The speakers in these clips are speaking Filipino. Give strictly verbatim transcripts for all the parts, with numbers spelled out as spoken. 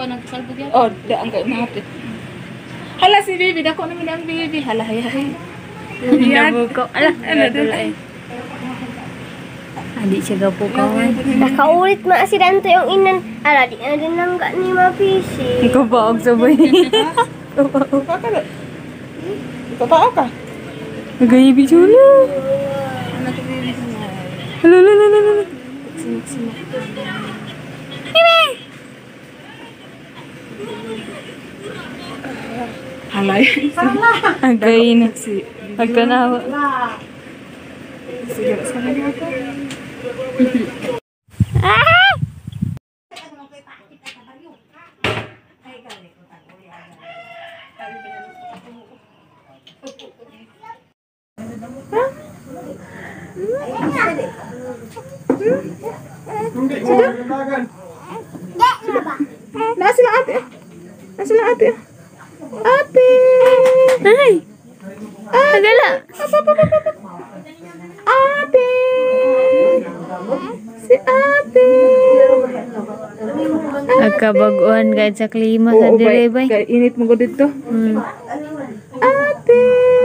ko nang salbog yan. Oh, da ang kay mahapit. Hala si Bibi, dako naman ang Bibi. Hala hay. Nabuko. Ala, ano dula eh. Adi siya gapo kawan. Nakaulit na si Dante yung inan. Ala, di na din lang ni mapisi. Ikaw ba og sabay? Kakala. Totoo ka. Nagay bisula. Anak ko Bibi ko na. Hala la la la la. Simak-simak. Halay. Agay na si pagtanawa. Sige, sana niyo ako. Nasa sila ate. Nasa sila ate. Ate. Ay. Agala. Ate. Si ate. Agkabaguan kahit sa klima sa dire bay. Kaya init mo ko dito. Hmm. Ate.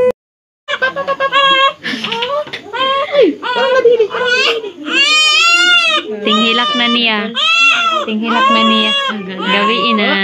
Tinghilak na niya. Tinghilak na niya. Gawiin na.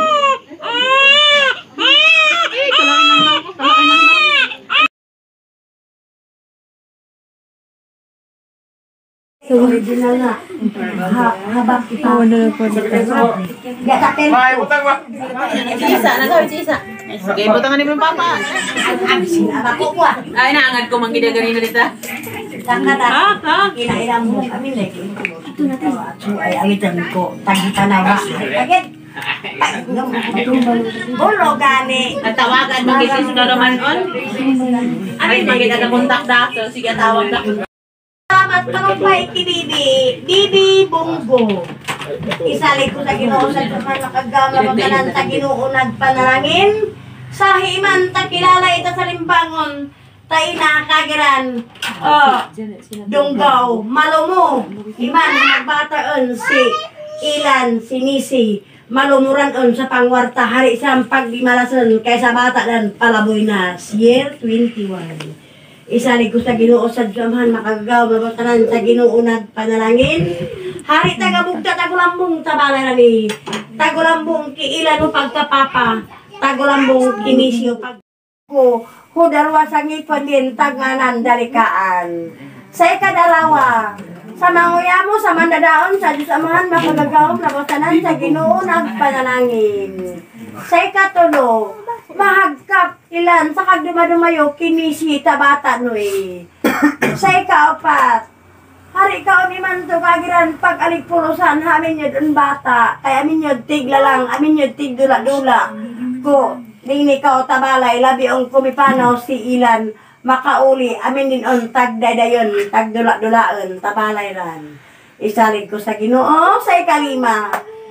Original nga. Habang kita. Oo na po. May utang ba? Isa, nagawin si Isa. Okay, butangan ni mo yung papa. Ako po ah. Ay, naangad ko mang gina-ganina dito. Sangkata. Kinailang mo kami lagi. Ito na tayo. Ay, awitan ko. Tagita na ba? Agad. Bulo gani. At tawagan, mag-isis na naman on. Ano yung mga kontak na? So, sige, tawag na. Salamat panumpay ki Bibi. Bibi Bonggo. Isali ko sa Ginoo sa tuman makagama pagkanan sa Ginoo nagpanalangin. Sa himan ta kilala ita sa limbangon. Tay nakakagiran. Oh. Dunggaw, malumo. Iman nagbataon si Ilan sinisi. Malumuran on sa pangwarta hari sa pagdimalason kaysa bata dan palaboy na year twenty-one. Isali ko sa Ginoo sa jamahan makagaw mabatanan sa Ginoo nagpanalangin. Hari tagabugta tagulambong tabalay rami. Tagulambong kiilan mo pagkapapa. Tagulambong kinisyo pag ko hudarwa sa ngipon din tanganan dalikaan. Sa ikadalawa, sa manguya mo sa mandadaon sa Diyos Amahan makagagawang mabatanan sa Ginoo nagpanalangin. Sa ikatulo, mahagkap ilan sa kagdumadumayo kinisi tabata no eh. Sa ikaapat, hari ka ni man to kagiran pag aligpurusan amin yun ang bata kaya amin yun tigla lang amin yun tigdula-dula ko dini ka o tabalay labi ang kumipanaw si Ilan makauli amin din on tagdaydayon tagdula-dulaon tabalay ran isalig ko sa Ginoo sa ikalima.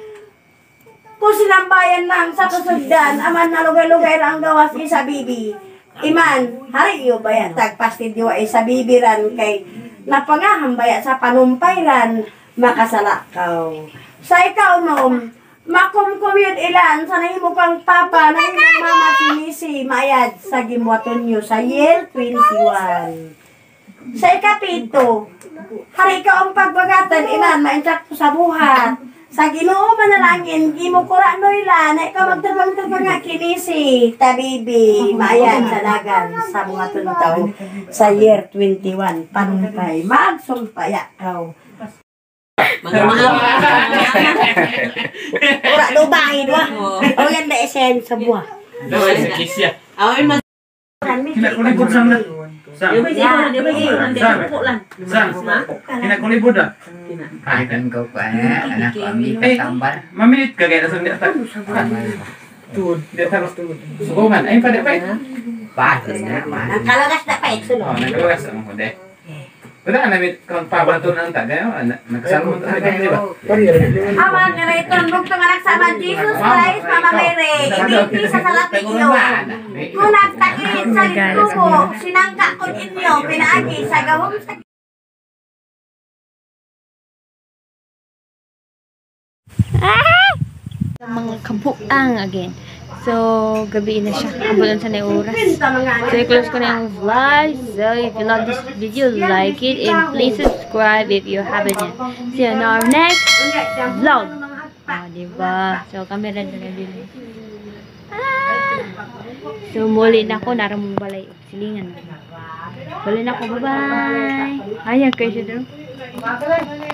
Kung sinambayan lang sa kasugdan, aman na lugay-lugay ang gawas isa Bibi. Iman, hari iyo baya tagpastid iyo ay sa bibiran kay napangahambaya sa panumpayran makasalakaw. Sa ikaw nom, makumkumyod ilan sa nahimo kang papa na himong mama sinisi mayad sa gimwaton niyo sa year twenty-one. Sa ikapito, hari ka ang pagbagatan iman mainsak sa buhat. Sa Ginoo manalangin, gimo kura noyla na ikaw magtabang-tabang nga kinisi, tabibi, mayan sa dagan sa mga tuntaw sa year twenty-one, panumpay, magsumpaya kaw. Mga mga Ura, lubahin wa. O yan na esen sa buha. Dawa sa kisya. awin man. Kinakulibot sa mga. Sam. Yung kasi ito, yung kasi ito, hindi ko lang. Sam. Kinakulibot ah. Akan kau pa anak kami tambal. Mamilit ka kaya sa nita. Tuod, dia harus tuod. Sukuman, ay pada pa. Bakit na man. Ang kalagas na pa ito, Oh, nagawas ang kundi. Wala na mit kon pabato nang taga, nagsalmo ta di ba? Awan nga ito, bugto nga nagsama Jesus Christ, Mama Mary, ibigay sa salapit niyo. Kung nagtakilit sa litubo, sinangka ko inyo, pinaagi sa gawang sa Mga kabuang again. So, gabi na siya. Kabulan sa na yung oras. So, i-close ko na yung vlog. So, if you love this video, like it. And please subscribe if you haven't yet. See you on our next vlog. Ah, diba? So, camera na lang din. Ah! So, muli na ako. Naramong balay. Silingan. Bali na ako. Bye-bye. Ayan, kayo siya doon.